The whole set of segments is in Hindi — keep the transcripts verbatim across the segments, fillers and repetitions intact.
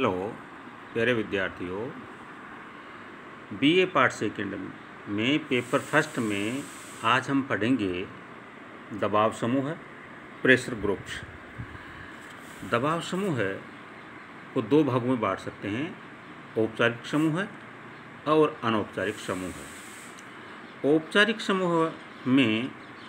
हेलो प्यारे विद्यार्थियों, बीए पार्ट सेकंड में पेपर फर्स्ट में आज हम पढ़ेंगे दबाव समूह है, प्रेशर ग्रुप्स। दबाव समूह है को दो भागों में बांट सकते हैं, औपचारिक समूह है और अनौपचारिक समूह है। औपचारिक समूह में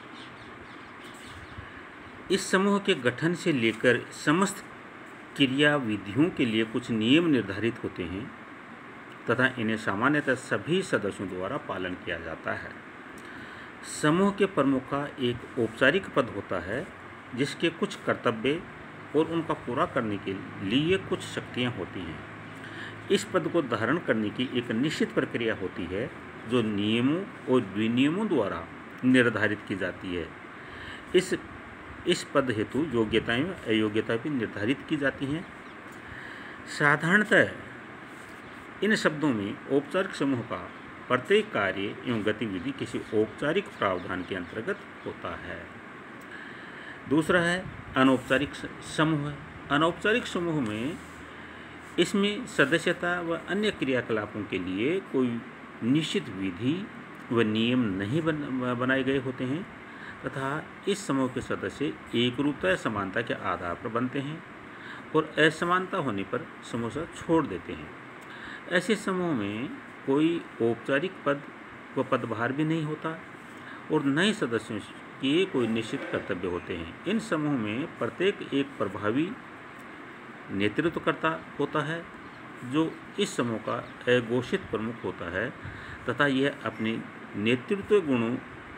इस समूह के गठन से लेकर समस्त क्रिया विधियों के लिए कुछ नियम निर्धारित होते हैं तथा इन्हें सामान्यतः सभी सदस्यों द्वारा पालन किया जाता है। समूह के प्रमुख का एक औपचारिक पद होता है जिसके कुछ कर्तव्य और उनका पूरा करने के लिए कुछ शक्तियाँ होती हैं। इस पद को धारण करने की एक निश्चित प्रक्रिया होती है जो नियमों और विनियमों द्वारा निर्धारित की जाती है। इस इस पद हेतु योग्यताएं व अयोग्यता भी निर्धारित की जाती हैं। साधारणतः इन शब्दों में औपचारिक समूह का प्रत्येक कार्य एवं गतिविधि किसी औपचारिक प्रावधान के अंतर्गत होता है। दूसरा है अनौपचारिक समूह। अनौपचारिक समूह में इसमें सदस्यता व अन्य क्रियाकलापों के लिए कोई निश्चित विधि व नियम नहीं बन, बनाए गए होते हैं तथा इस समूह के सदस्य एकरूपता या समानता के आधार पर बनते हैं और असमानता होने पर समूह से छोड़ देते हैं। ऐसे समूह में कोई औपचारिक पद व पदभार भी नहीं होता और नए सदस्यों के कोई निश्चित कर्तव्य होते हैं। इन समूह में प्रत्येक एक प्रभावी नेतृत्वकर्ता होता है जो इस समूह का अघोषित प्रमुख होता है तथा यह अपने नेतृत्व गुणों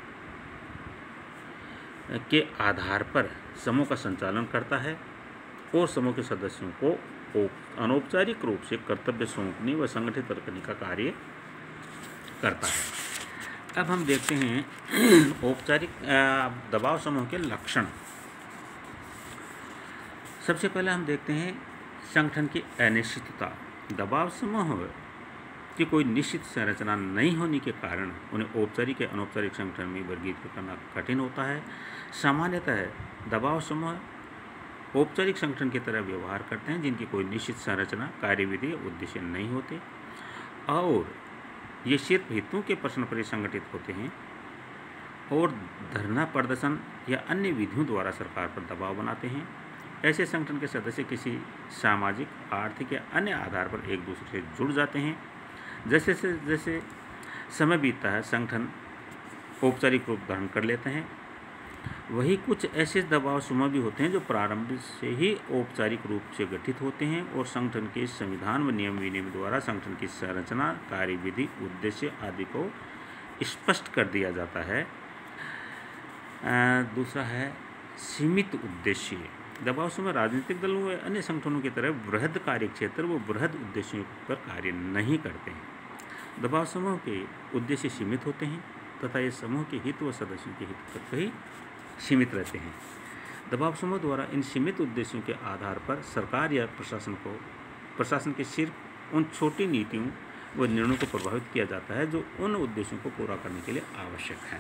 के आधार पर समूह का संचालन करता है और समूह के सदस्यों को अनौपचारिक रूप से कर्तव्य सौंपने व संगठित करने का कार्य करता है। अब हम देखते हैं औपचारिक दबाव समूह के लक्षण। सबसे पहले हम देखते हैं संगठन की अनिश्चितता। दबाव समूह की कोई निश्चित संरचना नहीं होने के कारण उन्हें औपचारिक या अनौपचारिक संगठन में वर्गीकृत करना कठिन होता है। सामान्यतः दबाव समूह औपचारिक संगठन की तरह व्यवहार करते हैं जिनकी कोई निश्चित संरचना, कार्यविधि या उद्देश्य नहीं होते और ये सिर्फ हितों के प्रश्न पर संगठित होते हैं और धरना प्रदर्शन या अन्य विधियों द्वारा सरकार पर दबाव बनाते हैं। ऐसे संगठन के सदस्य किसी सामाजिक, आर्थिक या अन्य आधार पर एक दूसरे से जुड़ जाते हैं। जैसे से जैसे समय बीतता है संगठन औपचारिक रूप धारण कर लेते हैं। वही कुछ ऐसे दबाव समूह भी होते हैं जो प्रारंभ से ही औपचारिक रूप से गठित होते हैं और संगठन के संविधान व नियम विनियम द्वारा संगठन की संरचना, कार्यविधि, उद्देश्य आदि को स्पष्ट कर दिया जाता है। दूसरा है सीमित उद्देश्य। दबाव समूह राजनीतिक दलों व अन्य संगठनों की तरह बृहद कार्य क्षेत्र व बृहद उद्देश्यों पर कार्य नहीं करते हैं। दबाव समूह के उद्देश्य सीमित होते हैं तथा ये समूह के हित व सदस्यों के हित तक ही सीमित रहते हैं। दबाव समूह द्वारा इन सीमित उद्देश्यों के आधार पर सरकार या प्रशासन को प्रशासन के सिर्फ उन छोटी नीतियों व निर्णयों को प्रभावित किया जाता है जो उन उद्देश्यों को पूरा करने के लिए आवश्यक है।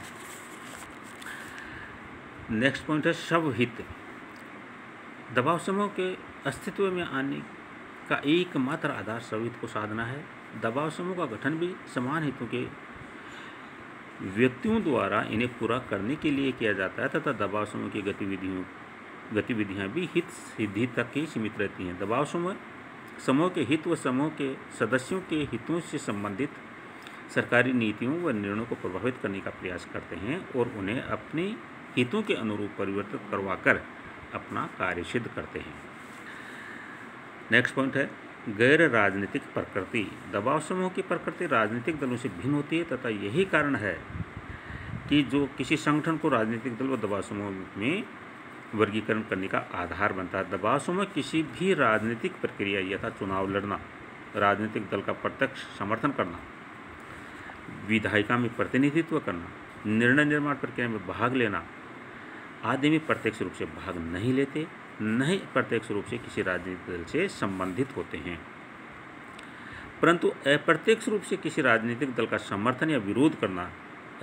नेक्स्ट पॉइंट है स्वहित। दबाव समूह के अस्तित्व में आने का एकमात्र आधार स्वहित को साधना है। दबाव समूह का गठन भी समान हितों के व्यक्तियों द्वारा इन्हें पूरा करने के लिए किया जाता है तथा दबाव समूह की गतिविधियों गतिविधियां भी हित सिद्धि तक ही सीमित रहती हैं। दबाव समूह समूह के हित व समूह के सदस्यों के हितों से संबंधित सरकारी नीतियों व निर्णयों को प्रभावित करने का प्रयास करते हैं और उन्हें अपने हितों के अनुरूप परिवर्तित करवाकर अपना कार्य सिद्ध करते हैं। नेक्स्ट पॉइंट है गैर राजनीतिक प्रकृति। दबाव समूह की प्रकृति राजनीतिक दलों से भिन्न होती है तथा यही कारण है कि जो किसी संगठन को राजनीतिक दल व दबाव समूह में वर्गीकरण करने का आधार बनता है। दबाव समूह किसी भी राजनीतिक प्रक्रिया यथा चुनाव लड़ना, राजनीतिक दल का प्रत्यक्ष समर्थन करना, विधायिका में प्रतिनिधित्व करना, निर्णय निर्माण प्रक्रिया में भाग लेना आदि में प्रत्यक्ष रूप से भाग नहीं लेते, न ही प्रत्यक्ष रूप से किसी राजनीतिक दल से संबंधित होते हैं, परंतु अप्रत्यक्ष रूप से किसी राजनीतिक दल का समर्थन या विरोध करना,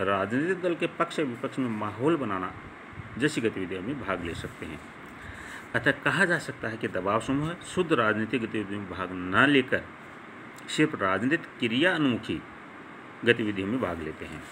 राजनीतिक दल के पक्ष या विपक्ष में माहौल बनाना जैसी गतिविधियों में भाग ले सकते हैं। अतः कहा जा सकता है कि दबाव समूह शुद्ध राजनीतिक गतिविधियों में भाग न लेकर सिर्फ राजनीतिक क्रिया अनुमुखी गतिविधियों में भाग लेते हैं।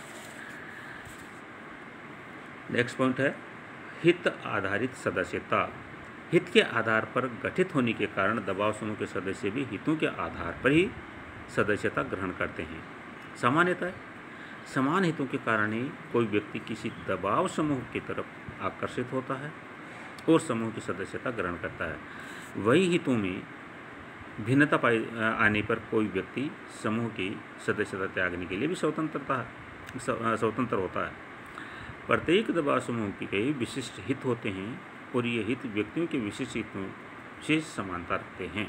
नेक्स्ट पॉइंट है हित आधारित सदस्यता। हित के आधार पर गठित होने के कारण दबाव समूह के सदस्य भी हितों के आधार पर ही सदस्यता ग्रहण करते हैं। सामान्यतः समान हितों के कारण ही कोई व्यक्ति किसी दबाव समूह की तरफ आकर्षित होता है और समूह की सदस्यता ग्रहण करता है। वही हितों में भिन्नता पाई आने पर कोई व्यक्ति समूह की सदस्यता त्यागने के लिए भी स्वतंत्रता स्वतंत्र होता है। प्रत्येक दबाव समूह के कई विशिष्ट हित होते हैं और ये हित व्यक्तियों के विशिष्ट हितों से समानता रखते हैं।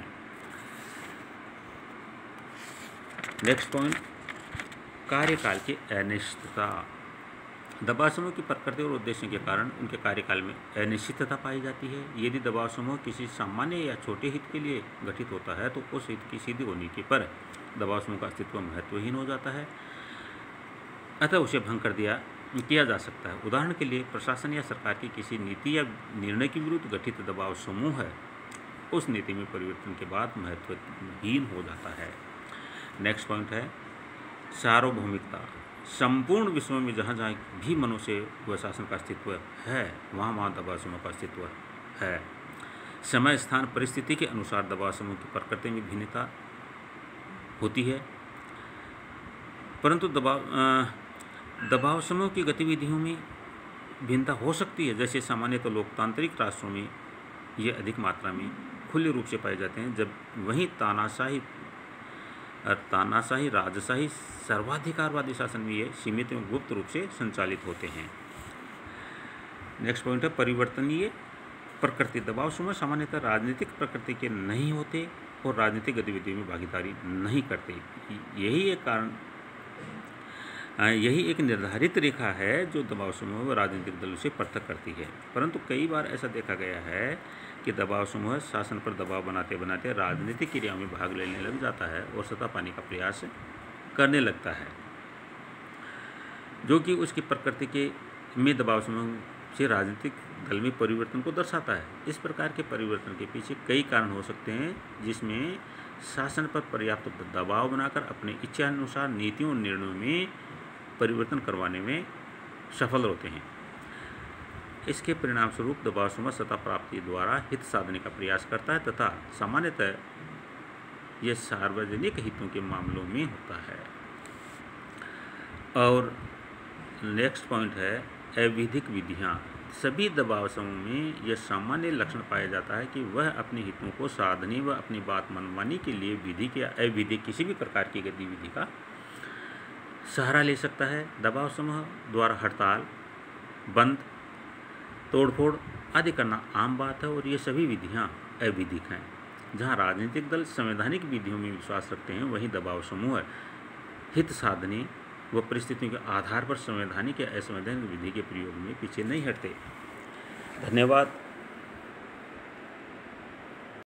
नेक्स्ट पॉइंट कार्यकाल की अनिश्चितता। दबाव समूह की प्रकृति और उद्देश्य के कारण उनके कार्यकाल में अनिश्चितता पाई जाती है। यदि दबाव समूह किसी सामान्य या छोटे हित के लिए गठित होता है तो उस हित की सिद्धि होने के पर दबाव समूह का अस्तित्व महत्वहीन हो जाता है, अतः उसे भंग कर दिया किया जा सकता है। उदाहरण के लिए प्रशासन या सरकार की किसी नीति या निर्णय के विरुद्ध गठित दबाव समूह है उस नीति में परिवर्तन के बाद महत्वहीन हो जाता है। नेक्स्ट पॉइंट है सार्वभौमिकता। संपूर्ण विश्व में जहाँ जहाँ भी मनुष्य व शासन का अस्तित्व है वहाँ वहाँ दबाव समूह का अस्तित्व है। समय स्थान परिस्थिति के अनुसार दबाव समूह की प्रकृति में भिन्नता होती है, परंतु दबाव दबाव समूह की गतिविधियों में भिन्नता हो सकती है। जैसे सामान्यतः तो लोकतांत्रिक राष्ट्रों में ये अधिक मात्रा में खुले रूप से पाए जाते हैं, जब वहीं तानाशाही तानाशाही राजशाही सर्वाधिकारवादी शासन में ये सीमित एवं गुप्त रूप से संचालित होते हैं। नेक्स्ट पॉइंट है परिवर्तनीय प्रकृति। दबाव समूह सामान्यतः राजनीतिक प्रकृति के नहीं होते और राजनीतिक गतिविधियों में भागीदारी नहीं करते। यही एक कारण यही एक निर्धारित रेखा है जो दबाव समूह व राजनीतिक दलों से पृथक करती है। परंतु कई बार ऐसा देखा गया है कि दबाव समूह शासन पर दबाव बनाते बनाते राजनीतिक क्रियाओं में भाग लेने लग जाता है और सत्ता पाने का प्रयास करने लगता है, जो कि उसकी प्रकृति के में दबाव समूह से राजनीतिक दल में परिवर्तन को दर्शाता है। इस प्रकार के परिवर्तन के पीछे कई कारण हो सकते हैं, जिसमें शासन पर पर्याप्त दबाव बनाकर अपने इच्छानुसार नीतियों और निर्णयों में परिवर्तन करवाने में सफल होते हैं। इसके परिणाम स्वरूप दबाव समूह सत्ता प्राप्ति द्वारा हित साधने का प्रयास करता है तथा सामान्यतः यह सार्वजनिक हितों के मामलों में होता है। और नेक्स्ट पॉइंट है अविधिक विधियाँ। सभी दबाव समूह में यह सामान्य लक्षण पाया जाता है कि वह अपने हितों को साधने व अपनी बात मनवाने के लिए विधिक या अविधिक किसी भी प्रकार की गतिविधि का सहारा ले सकता है। दबाव समूह द्वारा हड़ताल, बंद, तोड़फोड़ आदि करना आम बात है और ये सभी विधियाँ अविधिक हैं। जहाँ राजनीतिक दल संवैधानिक विधियों में विश्वास रखते हैं, वहीं दबाव समूह हित साधने व परिस्थितियों के आधार पर संवैधानिक या असंवैधानिक विधि के प्रयोग में पीछे नहीं हटते। धन्यवाद।